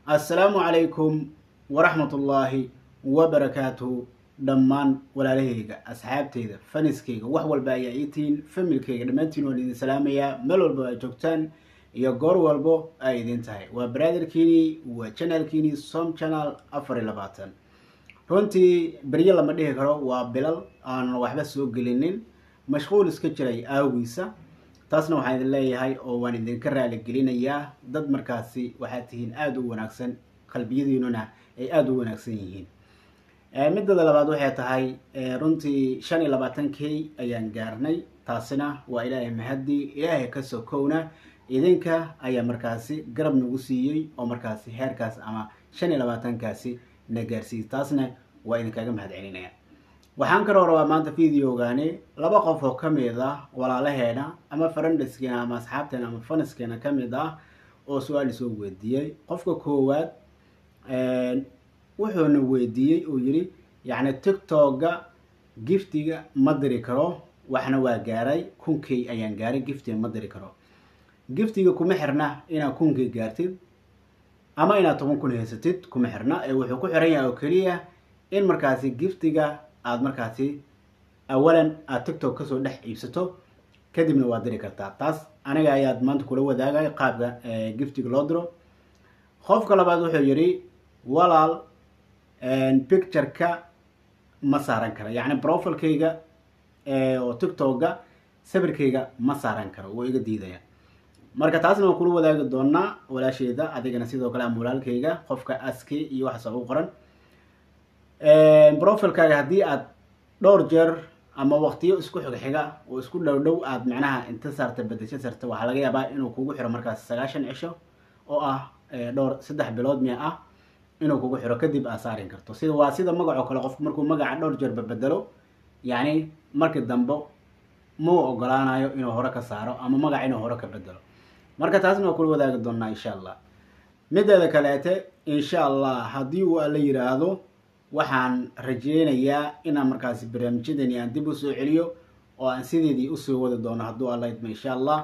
السلام عليكم ورحمة الله وبركاته دمان ولا لهيجا أصحابتي فنسكيجا وحول بايعيتين فملكيجا دمانتين وليد سلامية ملول باجوكتان يا جور والبو أيدين تاي وبرادر كيني وشانل كيني سوم شانل أفر لباتن runtii beriya lama dhihi karo waa bilal aan waxba soo gelinin mashquul iska jiray aawiisa taasna waxaan idin leeyahay oo waan idinka raali gelinayaa dad markaasi waxaad tihiin aad u wanaagsan qalbiyadiinuna ay aad u wanaagsan yihiin midda labaad waxay tahay runtii 25k ayaan gaarnay taasina waa ilaahay mahadi ilaahay ka soo koowna idinka ayaa markaasi garab nagu siiyay oo markaasi heerkaas ama 25kaasi نجارسي تاسنا وين كاجم هاد عينينا وحنكر ورا ما أنت فيديو غاني لبا قفو كميدا ولا لهنا أما فرندس كنا أما أصحابتنا أما فنس كنا كميدا أو سؤال سو وديي قفكو كوات وحنا وديي ويري يعني تيك توك جفتي مدري كرو وإحنا واجاري كونكي أيان جاري جفتي مدري كرو جفتي كمحرنا إنا كونكي جارتي ama inaad 10 kun haysatid kuma xirna ee wuxuu ku xiran yahay oo kaliya in markaasi giftiga aad markaasi awalan aad TikTok ka soo dhex iibsato kadibna waad diri kartaa taas aniga ayaad maanta kula wadaagay qaabka giftiga loo diro qofka labaad wuxuu yiri walaal picture-ka ma saaran karo yani profile-kayga oo TikTok-ga sawirkayga ma saaran karo oo iga diidaya marka taasna waan kula wadaagi doonaa walaasheeda adigana sidoo kale amulaalkayga qofka aski iyo wax soo qoran profile-kaaga hadii aad dhowr jeer ama waqtiyo isku xiga oo isku dhow aad macnaha inta saarta bedesho sarta waxa laga yaabaa inuu kugu xiro markaas 9 cisho oo ah dhowr 3 bilood miya ah inuu kugu xiro kadib aad saarin karto sida magaco kale qofku markuu magaca dhowr jeer bedelo yani markii dambe muu ogolaanayo inuu hore ka saaro ama magaca inuu hore ka bedelo marka taasna waa kula wadaagi doonaa insha Allah mideeda kaleete insha Allah hadii uu la yiraahdo waxaan rajeynayaa inaan markaasi barnaamijyadani aan dib u soo celiyo oo aan sideedii u soo wada doono haduu Allah idmo insha Allah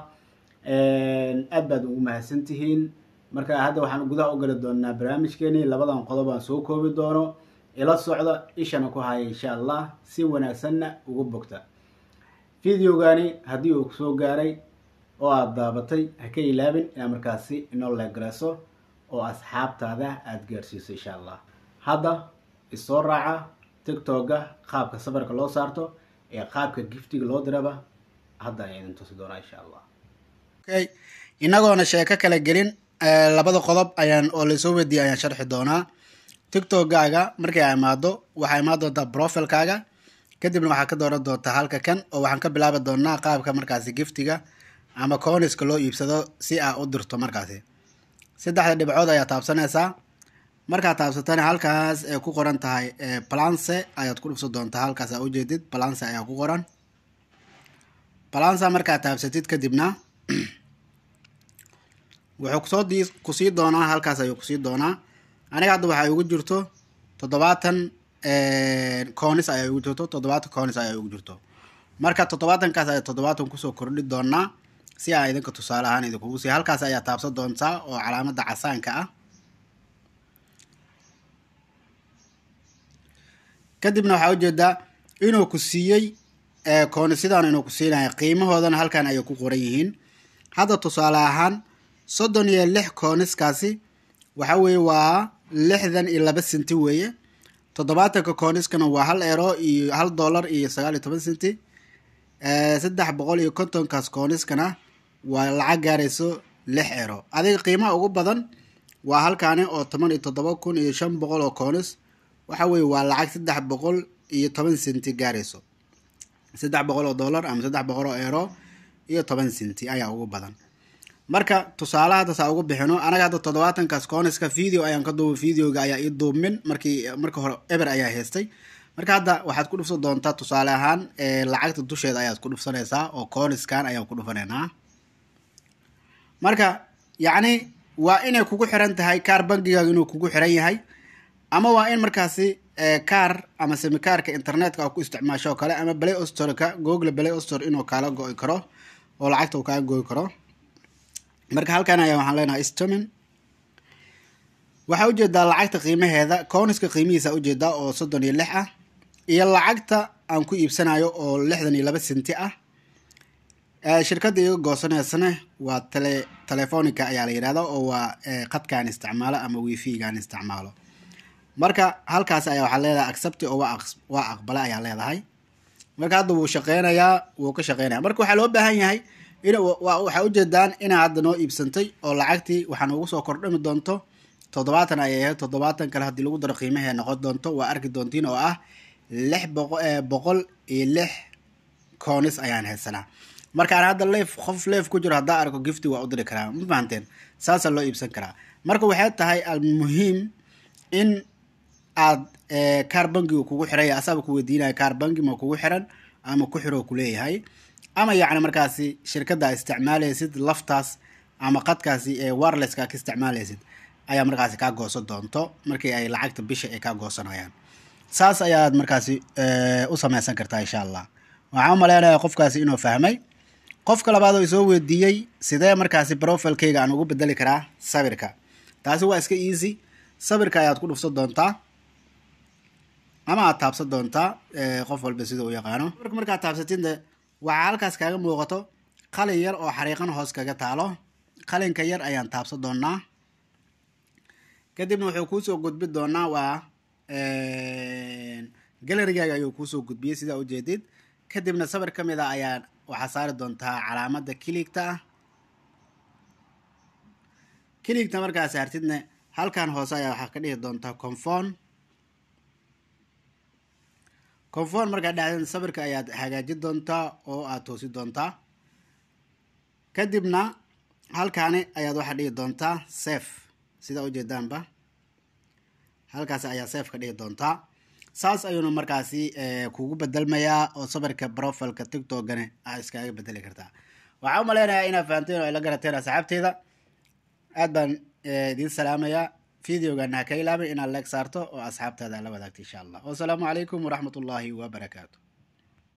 aad baad ugu mahadsantihiin marka hadda waxaan gudaha u gali doonaa barnaamijkeeni labadan qodob aan soo koobi doono ila socda ishana ku haya insha Allah si wanaagsan ugu bogta fiidiyoogani hadii uu soo gaaray oo aad daabatay ha ka ilaabin inaad markaasi inoo leegrayso oo asxaabtaada aad gaarsiiso insha Allah hadda isoo raaca TikTok-ga qaabka sawirka loo saarto ee qaabka giftiga loo diraba hadda ayaan tusi doonaa insha Allah okay inagoona sheeko kala gelin labada qodob ayaan oo la soo wadiyo ayaan sharxi doonaa TikTok-gaaga markay ay imaado waxa imaado doontaa profile-kaaga kadibna waxa ka dooran doontaa halka kan oo waxaan ka bilaabi doonaa qaabka markaasi giftiga ama coins-ka loo iibsado si aad u dirto markaasi saddexda dhibcood ayaa taabsanaysaa marka taabsatana halkaas ay ku qoran tahay balance ayaad ku dhufsan doontaa halkaas aad u jeedid balance ayaa ku qoran balance marka taabsatid kadibna wuxuu ku sii doonaa halkaas ayuu ku sii doonaa aniga hadda waxa ugu jirto 70 coins ayaa ugu jirto 70 coins ayaa ugu jirto marka 70 kaas ayaa 70 ku soo kordhi doonaa si ay idinka tusaale ahaan idinku si halkaas ayaa taabsan doontaa oo calaamada casaanka ah kadibna waxa u jeedaa inuu ku siiyay koonisidan inuu ku siinayo qiimahoodana halkan ay ku qoran yihiin hadda tusaale ahaan 36 kooniskaasi waxa weeye waa 62 senti weeye 70 kooniskana waa 1 euro iyo 1 dollar iyo 19 senti 350 kaas kooniskana waa lacag gaarayso 6 euro adiga qiimaha ugu badan waa halkaani oo 17500 oo koonis waxa weeye waa lacag 310 senti gaarayso 300 oo dollar ama 300 oo euro iyo 10 senti ayaa ugu badan marka tusaalaha taas ugu bixino anaga hadda 70 kaas kooniska video ayaan ka duubay videoga ayaa ii duubmin markii hore eber ayaa heystay marka hadda waxaad ku dhufsan doontaa tusaale ahaan lacagta dusheeda ayaad ku dhufsanaysaa oo coinskan ayaan ku dhufaneynaa marka yani waa inay kugu xiran tahay kaar bangigaaga inuu kugu xiran yahay ama waa in markaasi kaar ama simikaarka internetka aad ku isticmaasho kale ama Play Store-ka Google Play Store inuu kala go'i karo oo lacagta uu kaaga go'i karo marka halkan ayaa waxaan leenahay istamin waxaa ujeedaa lacagta qiimaheeda cooniska qiimihiisa ujeedaa oo 36 ah iyo lacagta aan ku iibsanayo oo 62 senti ah. shirkadda iga goosanaysana waa telefonica ayaa la yiraahdaa oo waa qadkaan isticmaalo ama wifi-gaan isticmaalo. marka halkaas ayaa waxaa leedahay accept oo waa aqbala ayaa leedahay. marka hadda wuu ka shaqeynaya marka waxaa loo baahan yahay in waxa ujeedaan inaa hadda noo iibsantay oo lacagtii waxaan ugu soo kordhami doonto 70 ayay ahayd 70 kale haddii lagu daro qiimaheeda noqon doonto waa arki doontiin oo ah 606 koonis ayaan haysanaa. markaan hadda qof leef ku jiro haddaa arko gifti waa u diri karaa, ma fahanteen? saasaa loo iibsan karaa. marka waxay tahay almuhiim in aad kaar bangiga kugu xiray asaaba ku weydiinaya kaar bangi ma kugu xiran ama ku xiro ku leeyahay, ama yacni markaasi shirkadda isticmaalaysid laftaas ama qadkaasi wirelesska ka isticmaalaysid ayaa markaasi kaa goosan doonto markii ay lacagta bisha ay kaa goosanayaan. saas ayaad markaasi u samaysan kartaa insha allah. waxaan u maleynayaa qofkaasi inuu fahmay. qofka labaad oo isoo weydiiyey sidee markaasi profilkayga aan ugu bedeli karaa sawirka. taasi waa iska easy. sawirka ayaad ku dhufsan doontaa ama aad taabsan doontaa qof walba sida uu yaqaano. markaad taabsatin waxaa halkaas kaaga muuqato qalin yar oo xariiqan hoos kaga taalo. qalinka yar ayaan taabsan doonaa. kadibna wuxuu kuusoo gudbi doonaa waa galarigaaga ayuu kuusoo gudbiyey sidaa ujeedid. kadibna sawir ka mid a ayaa waxaa saari doontaa calaamada kiligta ah. kiligta markaas saartidna halkan hoose ayaa waxaa ka dhihi doontaa conform markaa dhacdeen sawirka ayaad hagaajin doontaa oo aad toosi doontaa. kadibna halkaani ayaad waxaa dhihi doontaa safe sida ujeedaanba halkaas ayaa safe ka dhihi doontaa. saas ayuuna markaasi kugu bedelmayaa oo sawirka profilka tiktokgana aad iskaga bedeli kartaa. waxaan u maleynayaa inaad fahanteen oo ay la garateen asxaabteeda. aad baan idiin salaamayaa. videogan ha ka ilaabin inaad like saarto oo asxaabtaada la wadaagto insha allah. wasalaamu calaykum waraxmatullaahi wabarakaatu.